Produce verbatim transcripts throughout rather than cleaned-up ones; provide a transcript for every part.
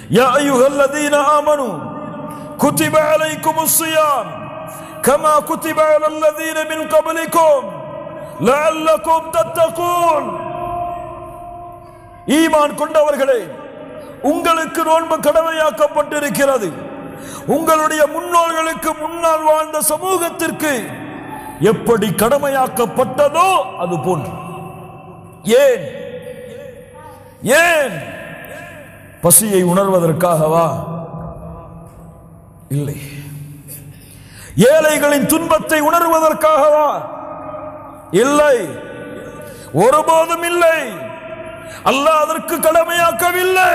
யா அய்யுஹல்லதீன ஆமனூ குதிப அலைக்குமுஸ் ஸியாம் comma குதிப அலல்லதீன மின் கப்லிக்கும் லஅல்லகும் தத்தகூன். ஈமான் கொண்டவர்களே, உங்களுக்கு நோன்பு கடமையாக்கப்பட்டிருக்கிறது. உங்களுடைய முன்னோர்களுக்கு முன்னால் வாழ்ந்த சமூகத்திற்கு எப்படி கடமையாக்கப்பட்டதோ அது போன்று. ஏன் ஏன் பசியை உணர்வதற்காகவா? இல்லை. ஏழைகளின் துன்பத்தை உணர்வதற்காகவா? இல்லை, ஒருபோதும் இல்லை. அல்லாஹ் அதற்கு கடமையாக்கவில்லை.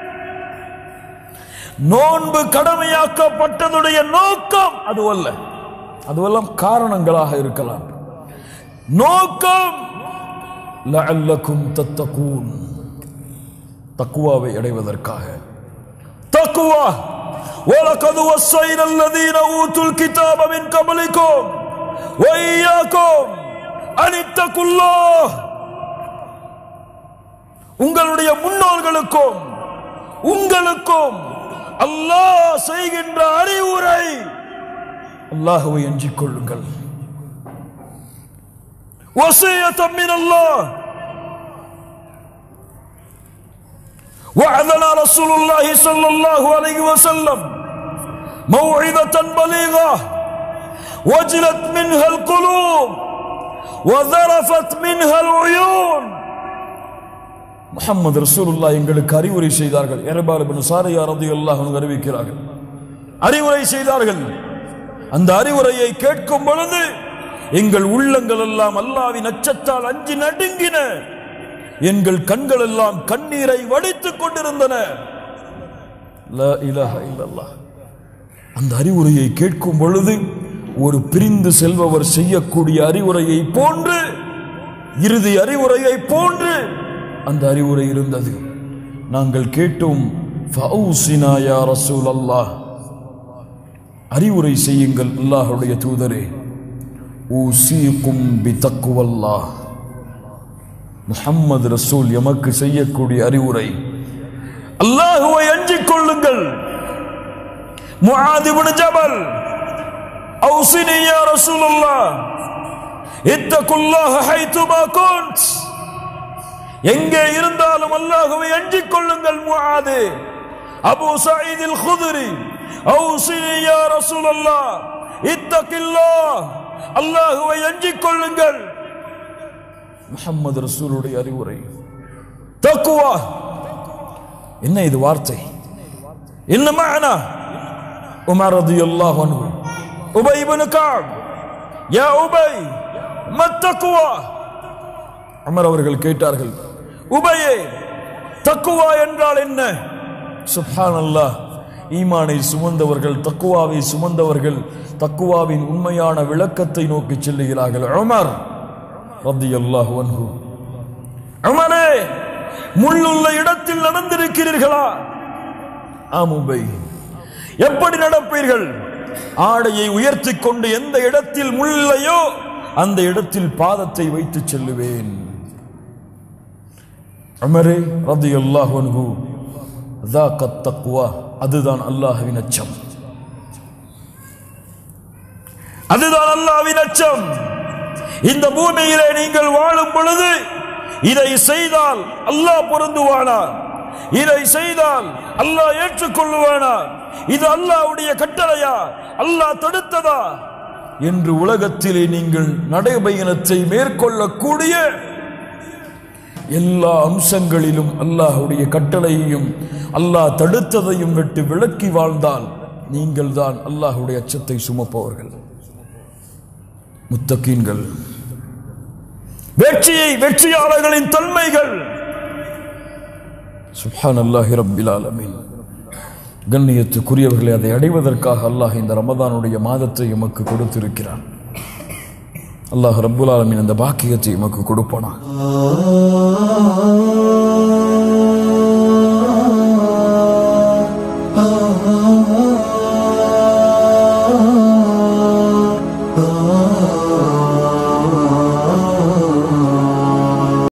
நோன்பு கடமையாக்கப்பட்டதுடைய நோக்கம் அதுவல்ல. அதுவெல்லாம் காரணங்களாக இருக்கலாம். நோக்கம் லஅல்லகும் தத்தகூன், தக்வாவை அடைவதற்காக. தக்வா வலகத் வஸைனா அல்லதீன ஊதுல் கிதாப மின் கப்லிக்கும் வஇய்யாக்கும் அனித்தகுல்லாஹ். உங்களுடைய முன்னோர்களுக்கும் உங்களுக்கும் அல்லாஹ் செய்கின்ற அறிவுரை, அல்லாஹ்வை அஞ்சிக் கொள்ளுங்கள். வஸியத்தம் மினல்லாஹ். وعدنا رسول الله صلى الله عليه وسلم موعظة بليغة وجلت منها القلوب وذرفت منها العيون. முஹம்மது ரசூலுல்லாஹ் எங்களுக்கு அறிவுரை செய்தார்கள். இர்பால் இப்னு சாரியா ரலியல்லாஹு அன்ஹு அறிவிக்கிறார்கள், அறிவுரை செய்தார்கள். அந்த அறிவுரையை கேட்கும் பொழுது எங்கள் உள்ளங்கள் எல்லாம் அல்லாஹ்வின் அச்சத்தால் அஞ்சி நடுங்கின. எங்கள் கண்கள் எல்லாம் கண்ணீரை வடித்துக் கொண்டிருந்தன. லா இலாஹா இல்லல்லாஹ். அந்த அறிவுரையை கேட்கும் பொழுது ஒரு பிரிந்து செல்பவர் செய்யக்கூடிய அறிவுரையை போன்று, இறுதி அறிவுரையை போன்று அந்த அறிவுரை இருந்தது. நாங்கள் கேட்டோம், ஃபௌசினா யா ரசூலல்லாஹ், அறிவுரை செய்யுங்கள் அல்லாஹ்வுடைய தூதரே. ஊசீகும் பிதக்வல்லாஹ். முஹம்மது ரசூல் எமக்கு செய்யக்கூடிய அறிவுரை, அல்லாஹ்வை அஞ்சிக் கொள்ளுங்கள். முஆத் இப்னு ஜபல், அவுசினி யா ரசூலல்லாஹ் இத்தகுல்லாஹ ஹைதுமா குன்த். எங்கே இருந்தாலும் அல்லாஹ்வை அஞ்சிக் கொள்ளுங்கள் Muadh. Abu Said al Khudri, அவுசினி யா ரசூலல்லாஹ் இத்தகில்லாஹ், அல்லாஹ்வை அஞ்சிக் கொள்ளுங்கள். முஹம்மது ரசூலுடைய அறிவுரை தக்வா. என்ன இது வார்த்தை? என்ன மஅனா? உமர் ரலியல்லாஹு அன்ஹு, உபை இப்னு கஅப், யா உபை மத் தக்வா. உமர் அவர்கள் கேட்டார்கள், உபையே தக்வா என்றால் என்ன? சுப்ஹானல்லாஹ். ஈமானை சுமந்தவர்கள், தக்வாவை சுமந்தவர்கள் தக்வாவின் உண்மையான விளக்கத்தை நோக்கி செல்லுகிறார்கள். உமர் ரலியல்லாஹு அன்ஹு, உமரே முள்ளுள்ள இடத்தில் நடந்திருக்கிறீர்களா? ஆம் உபை. எப்படி நடப்பீர்கள்? ஆடையை உயர்த்தி கொண்டு எந்த இடத்தில் முள்ளையோ அந்த இடத்தில் பாதத்தை வைத்து செல்லுவேன். உமரே ரலியல்லாஹு அன்ஹு, ذاقت தக்வா, அதுதான் அல்லாஹ்வின் அச்சம். அதுதான் அல்லாஹ்வின் அச்சம். இந்த பூமியிலே நீங்கள் வாழும் பொழுது இதை செய்தால் அல்லாஹ் பொருந்துவானா? இதை செய்தால் அல்லாஹ் ஏற்றுக்கொள்ளுவானா? இது அல்லாஹ்வுடைய கட்டளையா, அல்லாஹ் தடுத்ததா என்று உலகத்திலே நீங்கள் நடைபயணத்தை மேற்கொள்ளக்கூடிய எல்லா அம்சங்களிலும் அல்லாஹ்வுடைய கட்டளையையும் அல்லாஹ் தடுத்ததையும் விட்டு விலக்கி வாழ்ந்தால் நீங்கள் தான் அல்லாஹ்வுடைய அச்சத்தை சுமப்பவர்கள், முத்தகீன்கள். வெற்றியை வெற்றியாளர்களின் தன்மைகள். சுப்ஹானல்லாஹி ரப்பில் ஆலமீன். கண்ணியத்துக்குரியவர்களை, அதை அடைவதற்காக அல்லாஹ் இந்த ரமதானுடைய மாதத்தை எமக்கு கொடுத்திருக்கிறான். அல்லாஹ் ரப்புல் ஆலமீன் அந்த பாக்கியத்தை எமக்கு கொடுப்பானா.